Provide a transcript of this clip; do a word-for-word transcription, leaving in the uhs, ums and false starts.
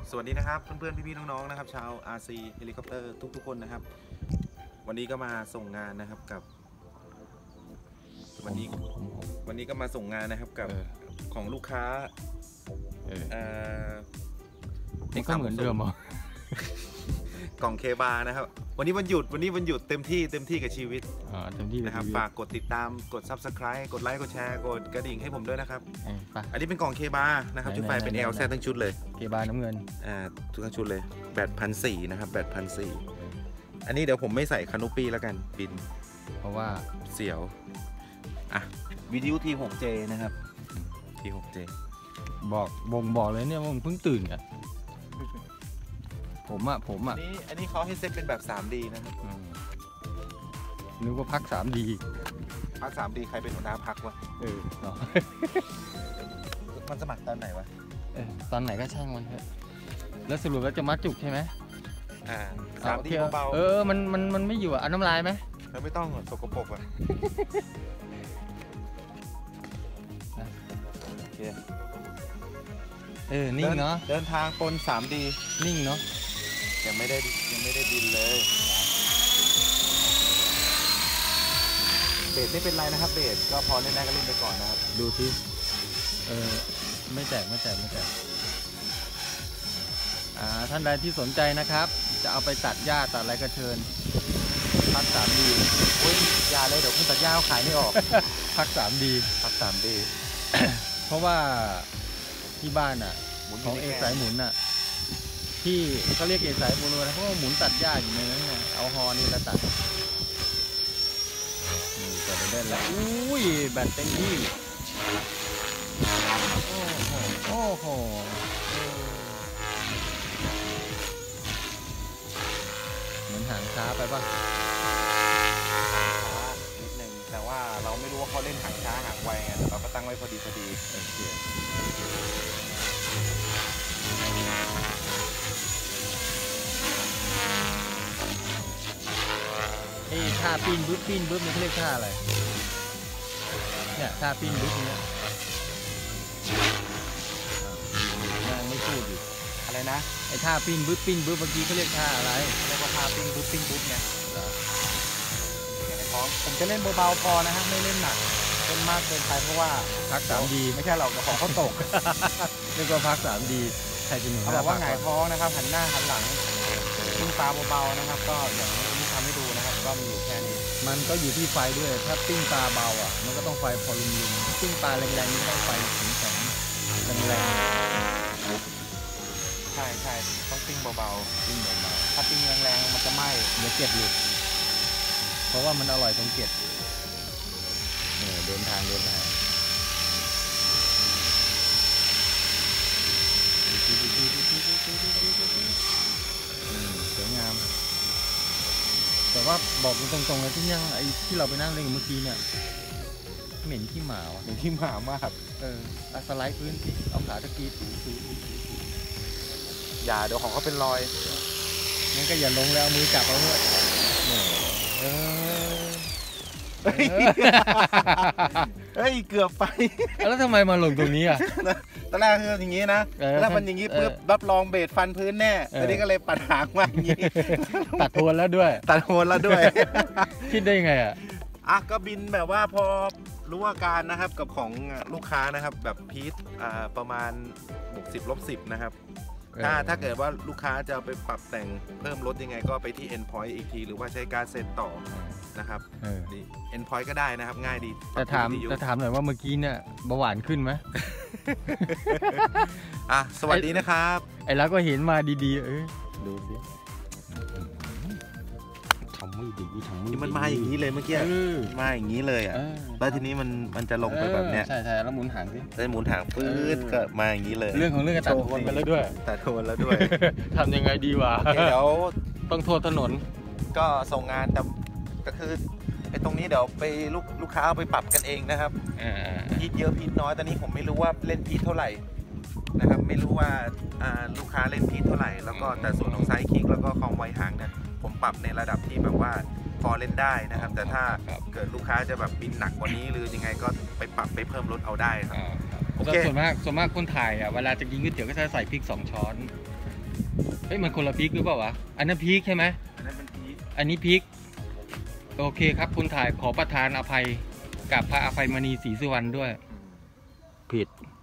สวัสดีนะครับเพื่อนๆพี่ๆน้องๆนะครับชาว อาร์ ซี เฮลิคอปเตอร์ทุกๆคนนะครับวันนี้ก็มาส่งงานนะครับกับวันนี้วันนี้ก็มาส่งงานนะครับกับของลูกค้าเอ่อนี่ก็เหมือนเดิมเหรอกล่องเคบานะครับวันนี้วันหยุดวันนี้วันหยุดเต็มที่เต็มที่กับชีวิตเต็มที่นะครับฝากกดติดตามกด ซับสไครบ์ กดไลค์กดแชร์กดกระดิ่งให้ผมด้วยนะครับอันนี้เป็นกล่องเคบานะครับชุดไฟเป็น แอล แซด ทั้งชุดเลยเคบาน้ำเงินอ่าทุกทั้งชุดเลยแบตพันสี่นะครับแบตพันสี่อันนี้เดี๋ยวผมไม่ใส่คานูปี้แล้วกันบินเพราะว่าเสียวอ่ะวิทยุ ที หก เจ นะครับ ที หก เจบอกบ่งบอกเลยเนี่ยว่าผมเพิ่งตื่นอ่ะผมอ่ะผมอ่ะนี่อันนี้เขาให้เซตเป็นแบบ ทรี ดี นะครับนึกว่าพัก ทรี ดีพัก ทรี ดี ใครเป็นหัวหน้าพักวะเออมันสมัครตอนไหนวะเออตอนไหนก็ช่างมันเถอะแล้วสรุปแล้วจะมัดจุกใช่ไหมอ่า ทรี ดี เบาๆเออมันมันมันไม่อยู่อ่ะเอาน้ำลายไหมเราไม่ต้องสกปรกอ่ะโอเคเออนิ่งเนาะเดินทางปน ทรี ดีนิ่งเนาะยังไม่ได้ยังไม่ได้บินเลยเบสไม่เป็นไรนะครับเบสก็พอเล่นได้ก็เล่นไปก่อนนะครับดูสิเออไม่แตกไม่แตกไม่แตกอ่าท่านใดที่สนใจนะครับจะเอาไปตัดหญ้าตัดอะไรก็เชิญพัก ทรี ดีโอ้ยยาเลยเดี๋ยวคุณตัดหญ้าเขาขายไม่ออกพัก ทรี ดีพัก ทรี ดีเพราะว่าที่บ้านอ่ะของเอสายหมุนอ่ะที่เขาเรียกเอสายหมุนนะเพราะว่าหมุนตัดหญ้าอยู่ในนั้นไงเอาฮอนี่แล้วตัดนี่จะได้ได้แล้วอุ้ยแบตเต็มที่โอ้โหโอ้โหเหมือนหางช้าไปป่ะนิดนึงแต่ว่าเราไม่รู้ว่าเขาเล่นหางช้าหางไวไงเราก็ตั้งไว้พอดีพอดีโอเคไอ้ท่าปีนบึ้บปีนบึ้บมันเรียกท่าอะไรเนี่ยท่าปีนบึ้บเนี้ยยังไม่พูดอยู่อะไรนะไอ้ท่าปีนบึ้บปีนบึ้บเมื่อกี้เขาเรียกท่าอะไรเรียกว่าท่าปีนบึ้บปีนบึ้บเนี่ยผมจะเล่นเบาๆพอนะฮะไม่เล่นหนักเล่นมากเกินไปเพราะว่าพัก ทรี ดีไม่ใช่หรอกของเขาตกเรียกว่าพัก ทรี ดีใครจะหนุนเขาบอกว่าหงายท้องนะครับหันหน้าหันหลังปิ้งปลาเบาๆนะครับก็อย่างนี้ทำให้ดูนะครับก็มีอยู่แค่นี้มันก็อยู่ที่ไฟด้วยถ้าปิ้งปลาเบาอ่ะมันก็ต้องไฟพอลุ่มๆปิ้งปลาแรงๆนี่ต้องไฟแข็งๆแรงๆใช่ใช่ต้องปิ้งเบาๆปิ้งเบาๆถ้าปิ้งแรงๆมันจะไหม้เดี๋ยวเกล็ดหลุดเพราะว่ามันอร่อยตรงเกล็ดเนี่ยเดินทางเดินทางสวยงามแต่ว่าบอกตรงๆเลยที่ยังไอ้ที่เราไปนั่งเล่นเมื่อกี้เนี่ยเหม็นขี้หมาเหม็นขี้หมามากเออสไลด์พื้นที่เอาขาตะกี้ถูถูอย่าเดี๋ยวของเขาเป็นรอยงั้นก็อย่าลงแล้วมือจับเอาเถอะเออเฮ้ยเกือบไปแล้วทำไมมาลงตรงนี้อ่ะตอนแรกคืออย่างนี้นะแล้วมันอย่างนี้ปุ๊บรับรองเบสฟันพื้นแน่ตอนนี้ก็เลยปัดหางมาอย่างนี้ตัดโทนแล้วด้วยตัดโทนแล้วด้วยคิดได้ไงอ่ะอ่ะก็บินแบบว่าพอรู้อาการนะครับกับของลูกค้านะครับแบบพีทอ่าประมาณบวกสิบลบสิบนะครับถ้าถ้าเกิดว่าลูกค้าจะไปปรับแต่งเพิ่มลดยังไงก็ไปที่ endpoint อีกทีหรือว่าใช้การเซ็ตต่อนะครับนี่ endpoint ก็ได้นะครับง่ายดีแต่ถามแต่ถามหน่อยว่าเมื่อกี้เนี่ยเบาหวานขึ้นไหมอ่ะสวัสดีนะครับไอ้แล้วก็เห็นมาดีๆเออดูสิทำไม่ดีทำไม่ดีมันมาอย่างนี้เลยเมื่อกี้มาอย่างนี้เลยอ่ะแล้วทีนี้มันมันจะลงไปแบบเนี้ยใช่ใช่แล้วหมุนหางสิได้หมุนหางปื๊ดก็มาอย่างนี้เลยเรื่องของเรื่องก็ตัดโทนไปแล้วด้วยตัดโทนแล้วด้วยทำยังไงดีวะเดี๋ยวต้องโทษถนนก็ส่งงานแต่ก็คือไอ้ตรงนี้เดี๋ยวไปลูกลูกค้าเอาไปปรับกันเองนะครับพีทเยอะพีทน้อยตอนนี้ผมไม่รู้ว่าเล่นพีทเท่าไหร่นะครับไม่รู้ว่าลูกค้าเล่นพีทเท่าไหร่แล้วก็แต่ส่วนของไซด์คิกแล้วก็ความไวหางเนี่ยผมปรับในระดับที่แบบว่าพอเล่นได้นะครับแต่ถ้าเกิดลูกค้าจะแบบบินหนักกว่านี้หรือยังไงก็ไปปรับไปเพิ่มลดเอาได้ครับโอเคส่วนมากส่วนมากคนถ่ายอ่ะเวลาจะกินก๋วยเตี๋ยวก็จะใส่พริกสองช้อนเฮ้ยมันคนละพริกหรือเปล่าวะอันนั้นพริกใช่ไหมอันนั้นเป็นพริกอันนี้พริกโอเคครับคุณถ่ายขอประทานอภัยกับพระอภัยมณีศรีสุวรรณด้วยผิด